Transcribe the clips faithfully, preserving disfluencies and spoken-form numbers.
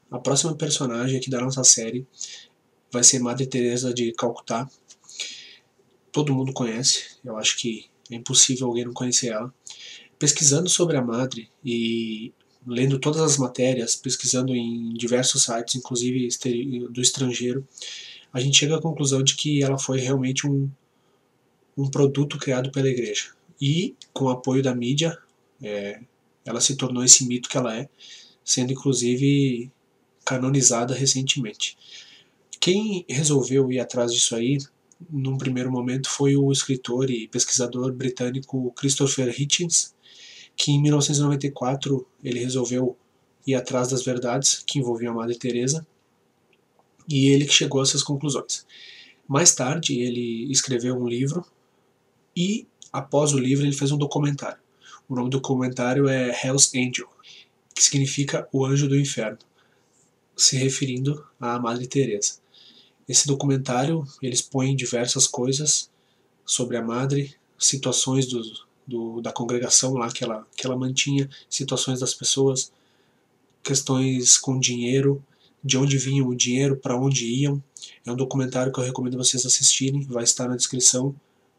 A próxima personagem aqui da nossa série vai ser Madre Teresa de Calcutá. Todo mundo conhece, eu acho que é impossível alguém não conhecer ela. Pesquisando sobre a Madre e lendo todas as matérias, pesquisando em diversos sites, inclusive do estrangeiro, a gente chega à conclusão de que ela foi realmente um, um produto criado pela igreja. E, com o apoio da mídia, é, ela se tornou esse mito que ela é, sendo inclusive canonizada recentemente. Quem resolveu ir atrás disso aí, num primeiro momento, foi o escritor e pesquisador britânico Christopher Hitchens, que em mil novecentos e noventa e quatro ele resolveu ir atrás das verdades que envolviam a Madre Teresa, e ele que chegou a essas conclusões. Mais tarde ele escreveu um livro e, após o livro, ele fez um documentário. O nome do documentário é Hell's Angel, que significa o anjo do inferno, se referindo à Madre Teresa. Esse documentário ele expõe diversas coisas sobre a Madre, situações do, do, da congregação lá que ela, que ela mantinha, situações das pessoas, questões com dinheiro, de onde vinha o dinheiro, para onde iam. É um documentário que eu recomendo vocês assistirem, vai estar na descrição.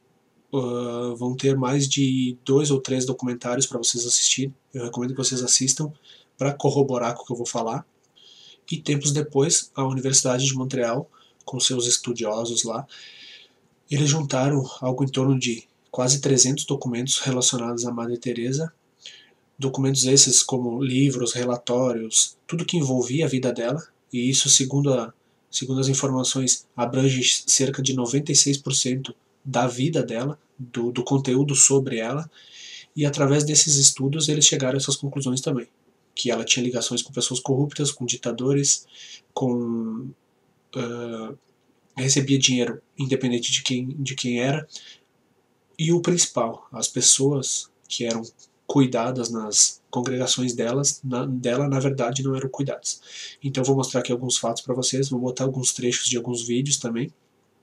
Uh, vão ter mais de dois ou três documentários para vocês assistirem. Eu recomendo que vocês assistam para corroborar com o que eu vou falar. E tempos depois, a Universidade de Montreal, com seus estudiosos lá, eles juntaram algo em torno de quase trezentos documentos relacionados à Madre Teresa, documentos esses como livros, relatórios, tudo que envolvia a vida dela, e isso, segundo, a, segundo as informações, abrange cerca de noventa e seis por cento da vida dela, do, do conteúdo sobre ela, e através desses estudos eles chegaram a essas conclusões também, que ela tinha ligações com pessoas corruptas, com ditadores, com... Uh, recebia dinheiro independente de quem, de quem era, e o principal, as pessoas que eram cuidadas nas congregações delas, na, dela na verdade não eram cuidadas. Então eu vou mostrar aqui alguns fatos para vocês, vou botar alguns trechos de alguns vídeos também,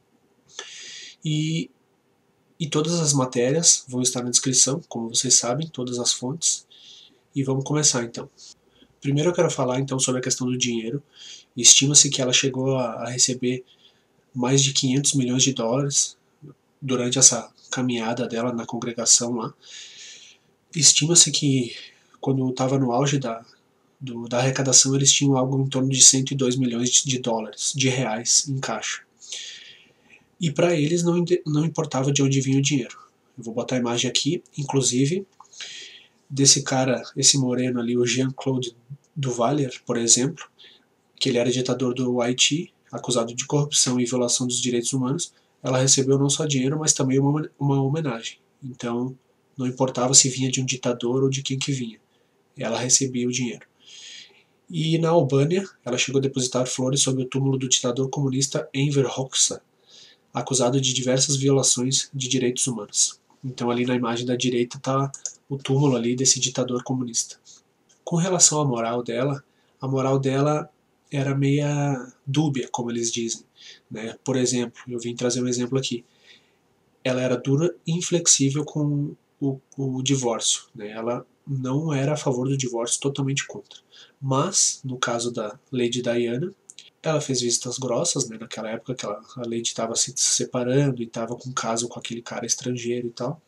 e, e todas as matérias vão estar na descrição, como vocês sabem, todas as fontes, e vamos começar então. Primeiro eu quero falar então sobre a questão do dinheiro. Estima-se que ela chegou a, a receber mais de quinhentos milhões de dólares durante essa caminhada dela na congregação lá. Estima-se que quando estava no auge da, do, da arrecadação eles tinham algo em torno de cento e dois milhões de dólares, de reais em caixa. E para eles não, não importava de onde vinha o dinheiro. Eu vou botar a imagem aqui, inclusive, desse cara, esse moreno ali, o Jean-Claude Duvalier, por exemplo, que ele era ditador do Haiti, acusado de corrupção e violação dos direitos humanos. Ela recebeu não só dinheiro, mas também uma, uma homenagem. Então, não importava se vinha de um ditador ou de quem que vinha. Ela recebia o dinheiro. E na Albânia, ela chegou a depositar flores sobre o túmulo do ditador comunista Enver Hoxha, acusado de diversas violações de direitos humanos. Então, ali na imagem da direita está o túmulo ali desse ditador comunista. Com relação à moral dela, a moral dela era meia dúbia, como eles dizem. Né? Por exemplo, eu vim trazer um exemplo aqui. Ela era dura e inflexível com o, o divórcio. Né? Ela não era a favor do divórcio, totalmente contra. Mas, no caso da Lady Diana, ela fez vistas grossas, né? Naquela época que ela, a Lady estava se separando e estava com um caso com aquele cara estrangeiro e tal.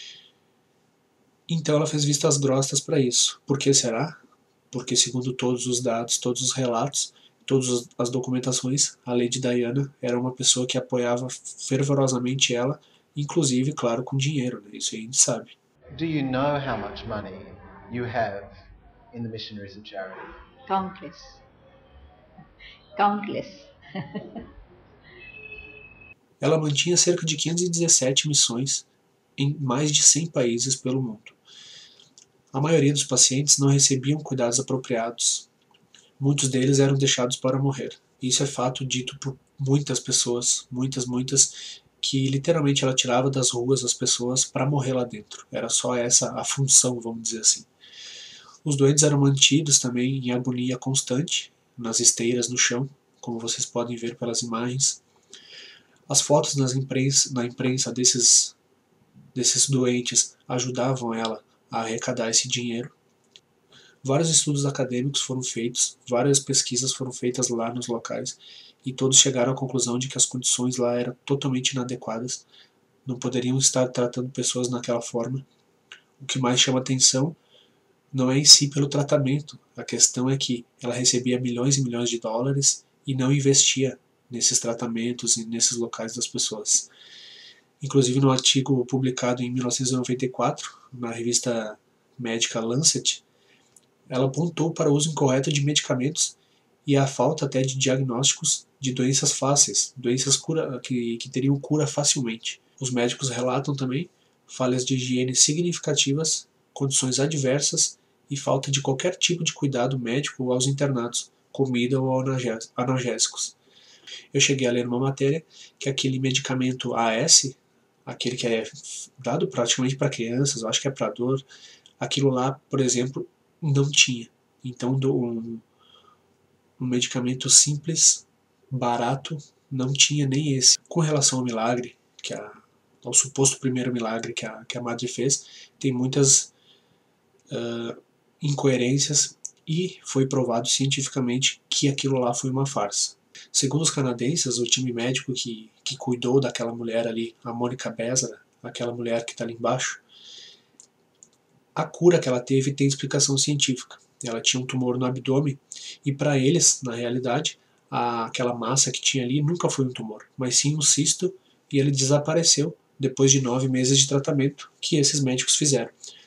Então ela fez vistas grossas para isso. Por que será? Porque, segundo todos os dados, todos os relatos, todas as documentações, a Lady Diana era uma pessoa que apoiava fervorosamente ela, inclusive, claro, com dinheiro, né? Isso a gente sabe. Do you know how much money you have in the Missionaries of Charity? Countless. Countless. Ela mantinha cerca de quinhentas e dezessete missões em mais de cem países pelo mundo. A maioria dos pacientes não recebiam cuidados apropriados. Muitos deles eram deixados para morrer. Isso é fato dito por muitas pessoas, muitas, muitas, que literalmente ela tirava das ruas as pessoas para morrer lá dentro. Era só essa a função, vamos dizer assim. Os doentes eram mantidos também em agonia constante, nas esteiras no chão, como vocês podem ver pelas imagens. As fotos nas imprensa, na imprensa desses, desses doentes ajudavam ela a arrecadar esse dinheiro. Vários estudos acadêmicos foram feitos, várias pesquisas foram feitas lá nos locais, e todos chegaram à conclusão de que as condições lá eram totalmente inadequadas, não poderiam estar tratando pessoas naquela forma. O que mais chama atenção não é em si pelo tratamento, a questão é que ela recebia milhões e milhões de dólares e não investia nesses tratamentos e nesses locais das pessoas. Inclusive, no artigo publicado em mil novecentos e noventa e quatro, na revista médica Lancet, ela apontou para o uso incorreto de medicamentos e a falta até de diagnósticos de doenças fáceis, doenças cura, que, que teriam cura facilmente. Os médicos relatam também falhas de higiene significativas, condições adversas e falta de qualquer tipo de cuidado médico aos internados, comida ou analgésicos. Eu cheguei a ler uma matéria que aquele medicamento A S, aquele que é dado praticamente para crianças, eu acho que é para dor, aquilo lá, por exemplo, não tinha. Então, um, um medicamento simples, barato, não tinha nem esse. Com relação ao milagre, que a, ao suposto primeiro milagre que a, que a madre fez, tem muitas uh, incoerências e foi provado cientificamente que aquilo lá foi uma farsa. Segundo os canadenses, o time médico que, que cuidou daquela mulher ali, a Mônica Bezara, aquela mulher que está ali embaixo, a cura que ela teve tem explicação científica. Ela tinha um tumor no abdômen e para eles, na realidade, a, aquela massa que tinha ali nunca foi um tumor, mas sim um cisto, e ele desapareceu depois de nove meses de tratamento que esses médicos fizeram.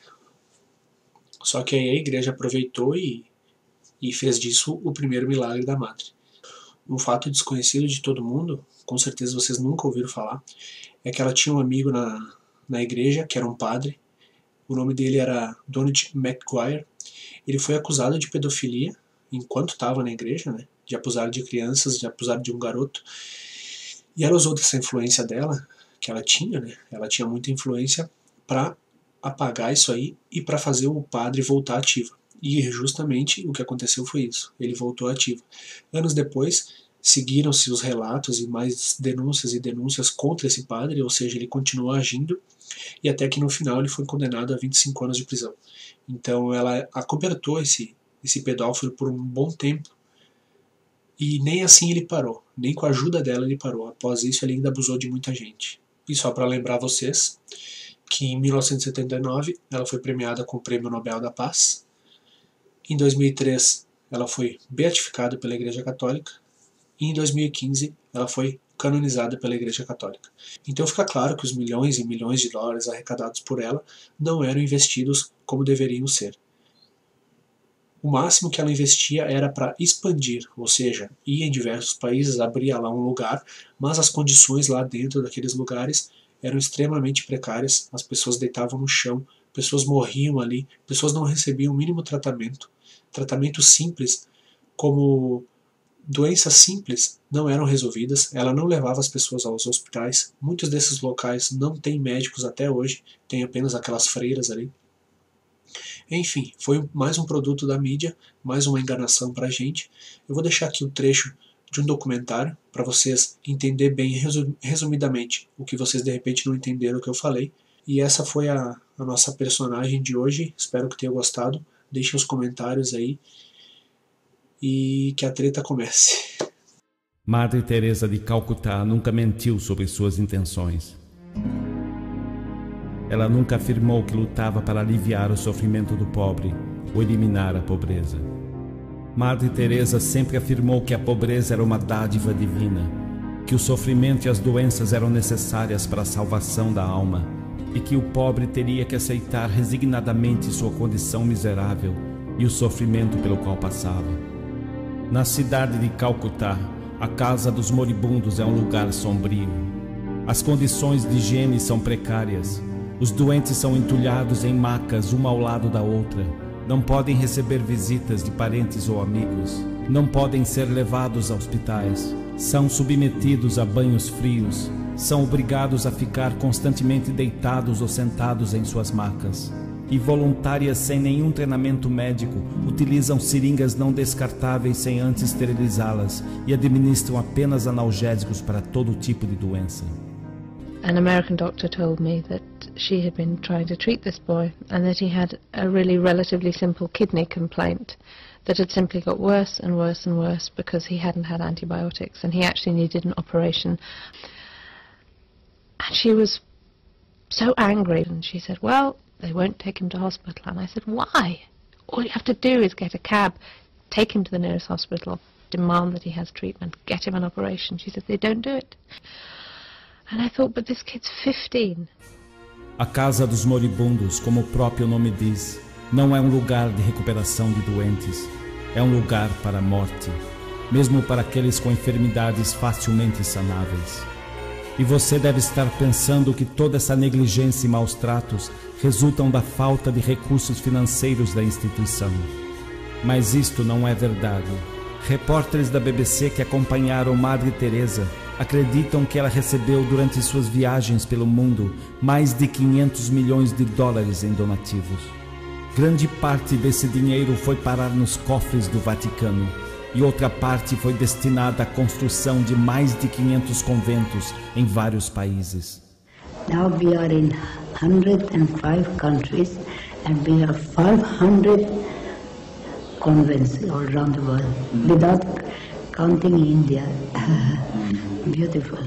Só que aí a igreja aproveitou e, e fez disso o primeiro milagre da madre. Um fato desconhecido de todo mundo, com certeza vocês nunca ouviram falar, é que ela tinha um amigo na, na igreja, que era um padre. O nome dele era Donald McGuire. Ele foi acusado de pedofilia enquanto estava na igreja, né? De abusar de crianças, de abusar de um garoto. E ela usou dessa influência dela, que ela tinha, né? Ela tinha muita influência para apagar isso aí e para fazer o padre voltar ativo. E justamente o que aconteceu foi isso. Ele voltou ativo. Anos depois, seguiram-se os relatos e mais denúncias e denúncias contra esse padre, ou seja, ele continuou agindo, e até que no final ele foi condenado a vinte e cinco anos de prisão. Então ela acobertou esse, esse pedófilo por um bom tempo, e nem assim ele parou, nem com a ajuda dela ele parou. Após isso ele ainda abusou de muita gente. E só para lembrar vocês, que em mil novecentos e setenta e nove ela foi premiada com o Prêmio Nobel da Paz. Em dois mil e três ela foi beatificada pela Igreja Católica, e em dois mil e quinze ela foi canonizada pela Igreja Católica. Então fica claro que os milhões e milhões de dólares arrecadados por ela não eram investidos como deveriam ser. O máximo que ela investia era para expandir, ou seja, ia em diversos países, abria lá um lugar, mas as condições lá dentro daqueles lugares eram extremamente precárias, as pessoas deitavam no chão, pessoas morriam ali, pessoas não recebiam o mínimo tratamento. Tratamento simples, como doenças simples, não eram resolvidas, ela não levava as pessoas aos hospitais, muitos desses locais não têm médicos até hoje, tem apenas aquelas freiras ali. Enfim, foi mais um produto da mídia, mais uma enganação pra gente. Eu vou deixar aqui um trecho de um documentário para vocês entenderem bem resumidamente o que vocês de repente não entenderam o que eu falei. E essa foi a, a nossa personagem de hoje, espero que tenham gostado. Deixem os comentários aí e que a treta comece. Madre Teresa de Calcutá nunca mentiu sobre suas intenções. Ela nunca afirmou que lutava para aliviar o sofrimento do pobre ou eliminar a pobreza. Madre Teresa sempre afirmou que a pobreza era uma dádiva divina, que o sofrimento e as doenças eram necessárias para a salvação da alma e que o pobre teria que aceitar resignadamente sua condição miserável e o sofrimento pelo qual passava. Na cidade de Calcutá, a casa dos moribundos é um lugar sombrio. As condições de higiene são precárias. Os doentes são entulhados em macas uma ao lado da outra. Não podem receber visitas de parentes ou amigos. Não podem ser levados a hospitais. São submetidos a banhos frios. São obrigados a ficar constantemente deitados ou sentados em suas macas. E voluntárias sem nenhum treinamento médico utilizam seringas não descartáveis sem antes esterilizá-las e administram apenas analgésicos para todo tipo de doença. An American doctor told me that she had been trying to treat this boy and that he had a really relatively simple kidney complaint that had simply got worse and worse and worse because he hadn't had antibiotics, and he actually needed an operation. And she was so angry, and she said, well, they won't take him to hospital. And I said, why? All you have to do is get a cab, take him to the nearest hospital, demand that he has treatment, get him an operation. She said, they don't do it. And I thought, but this kid's fifteen. A Casa dos Moribundos, como o próprio nome diz, não é um lugar de recuperação de doentes, é um lugar para a morte, mesmo para aqueles com enfermidades facilmente sanáveis. E você deve estar pensando que toda essa negligência e maus tratos resultam da falta de recursos financeiros da instituição. Mas isto não é verdade. Repórteres da B B C que acompanharam Madre Teresa acreditam que ela recebeu durante suas viagens pelo mundo mais de quinhentos milhões de dólares em donativos. Grande parte desse dinheiro foi parar nos cofres do Vaticano e outra parte foi destinada à construção de mais de quinhentos conventos em vários países. Now we are in one hundred five countries and we have five hundred convents all around the world, without counting India. Beautiful.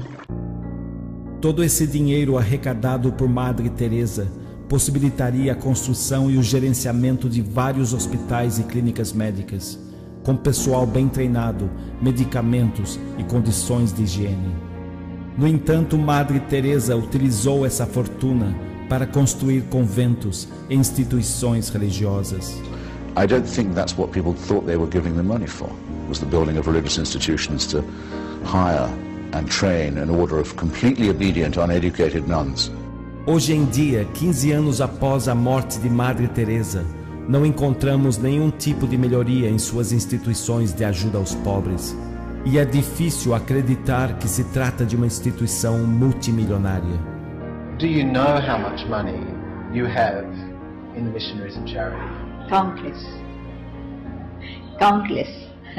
Todo esse dinheiro arrecadado por Madre Teresa possibilitaria a construção e o gerenciamento de vários hospitais e clínicas médicas, com pessoal bem treinado, medicamentos e condições de higiene. No entanto, Madre Teresa utilizou essa fortuna para construir conventos e instituições religiosas. I don't think that's what people thought they were giving the money for, was the building of religious institutions to hire and train an order of completely obedient, uneducated nuns. Hoje em dia, quinze anos após a morte de Madre Teresa, não encontramos nenhum tipo de melhoria em suas instituições de ajuda aos pobres. E é difícil acreditar que se trata de uma instituição multimilionária. Do you know how much money you have in the missionaries and charity? Countless. Countless.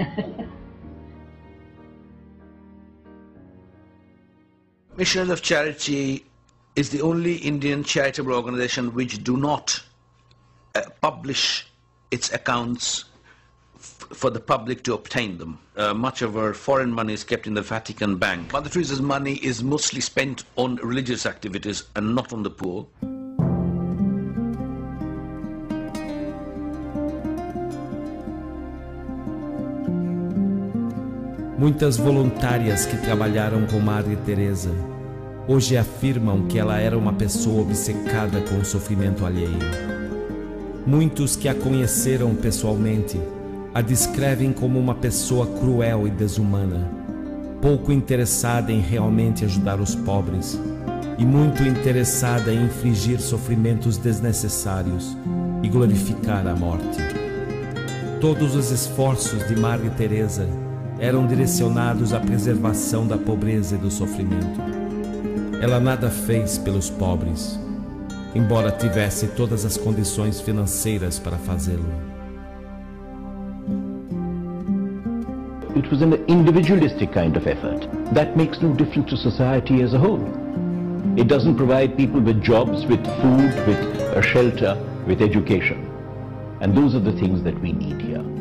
Missionaries of Charity is the only Indian charitable organization which do not uh, publish its accounts f for the public to obtain them. Uh, much of our foreign money is kept in the Vatican Bank. Mother Teresa's money is mostly spent on religious activities and not on the poor. Muitas voluntárias que trabalharam com Madre Teresa hoje afirmam que ela era uma pessoa obcecada com o sofrimento alheio. Muitos que a conheceram pessoalmente a descrevem como uma pessoa cruel e desumana, pouco interessada em realmente ajudar os pobres e muito interessada em infligir sofrimentos desnecessários e glorificar a morte. Todos os esforços de Madre Teresa eram direcionados à preservação da pobreza e do sofrimento. Ela nada fez pelos pobres, embora tivesse todas as condições financeiras para fazê-lo. It was an individualistic kind of effort that makes no difference to society as a whole. It doesn't provide people with jobs, with food, with a shelter, with education. And those are the things that we need here.